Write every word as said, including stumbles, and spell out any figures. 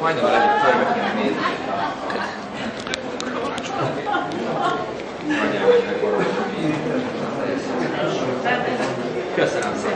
Majdnem a legjobb körbe kéne nézni. Köszönöm szépen.